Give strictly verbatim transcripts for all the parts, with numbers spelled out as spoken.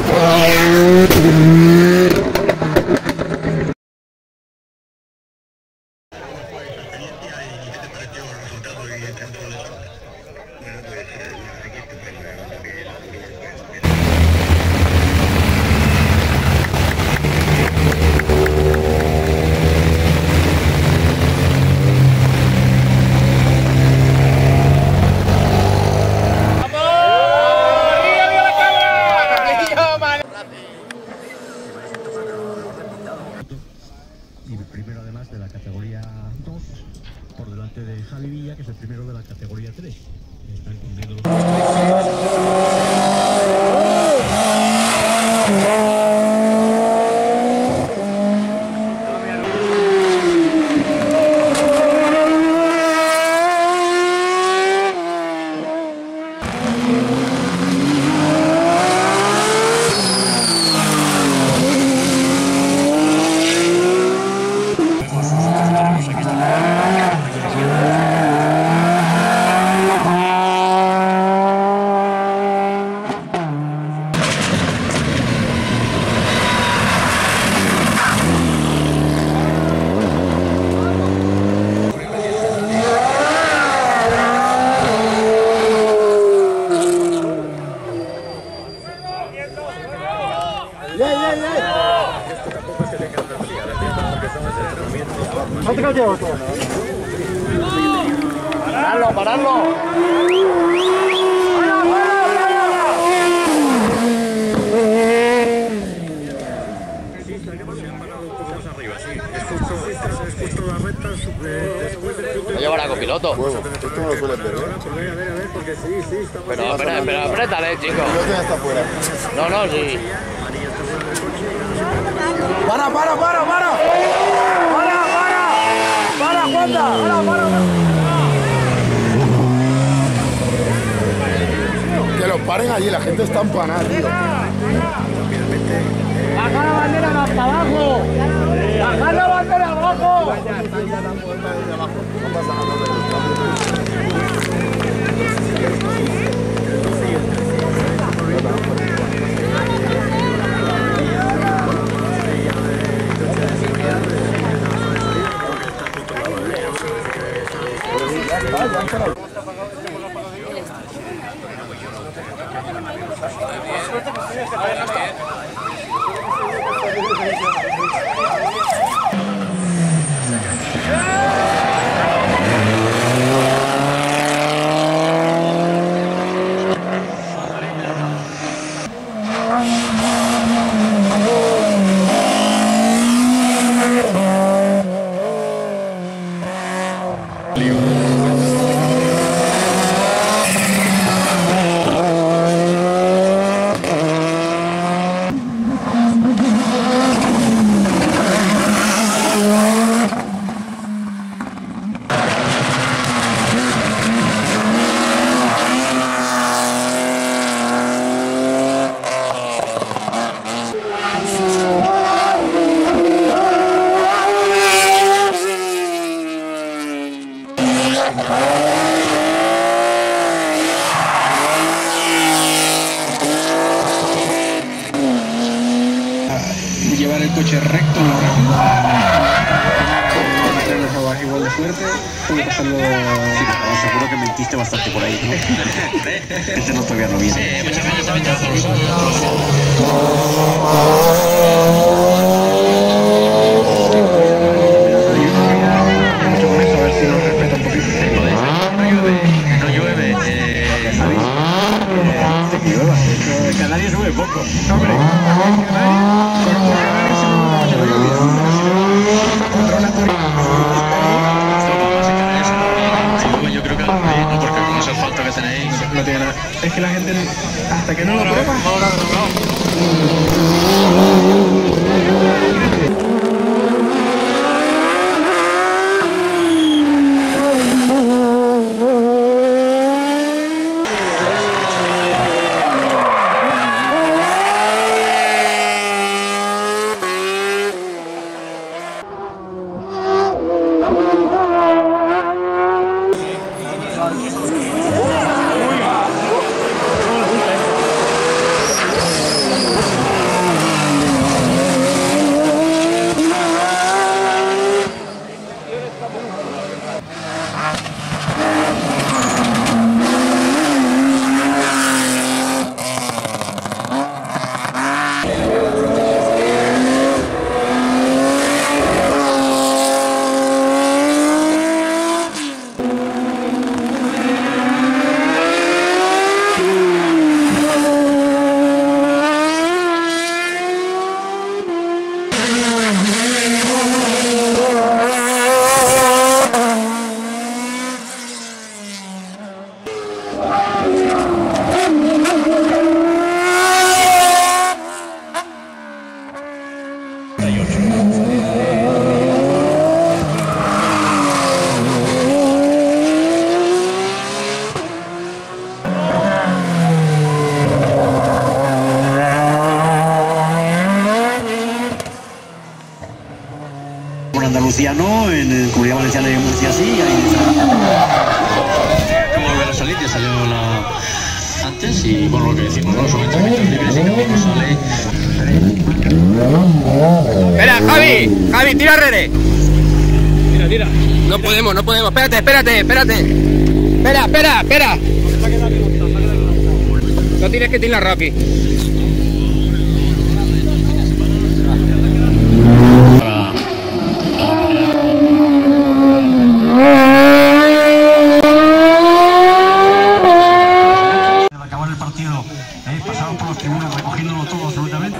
Y primero además de la categoría dos, por delante de Javi Villa, que es el primero de la categoría tres. Están cumpliendo los... ¡Pararlo, pararlo! ¿No llevará copiloto? Bueno, esto no lo suele ver, ¿eh? Pero espera, pero apriétale, chico. El piloto ya está fuera. No, no, sí. ¡Para, para, para, para! ¡Para, para! ¡Para, Juanda! ¡Para, para, para! Que los paren allí, la gente está empanada, tío. ¡Baja la bandera hasta abajo! ¡Baja la bandera abajo! No pasa nada. Llevar el coche recto, no rápido. Meternos abajo igual de fuerte, puede pasarlo. Sí, pero seguro que mentiste bastante por ahí, ¿no? Este no todavía no viene. Sí, muchas veces ha venido con nosotros. Mucho con eso, a ver si nos respeta un poquito. No llueve, no llueve. Eh, ¿sabéis? Eh, que llueva. En Canarias llueve poco. Hombre, en Canarias. Yo creo que no, porque con ese asfalto que tenéis no tiene nada. Es que la gente hasta que no lo prueba. ¡Uy! Andalucía no, en Comunidad Valenciana y en Murcia sí, y ahí como volver a salir, ya salió la... antes y bueno, lo que decimos, ¿no? Son entrenamientos libres y cada uno sale. Espera, Javi, Javi, tira Rere. Tira, tira. No podemos, no podemos. Espérate, espérate, espérate. Espera, espera, espera. No tienes que tirar Rocky. Al acabar el partido, eh, pasaron por los tribunas recogiéndolo todo absolutamente.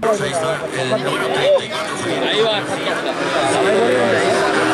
Ahí va,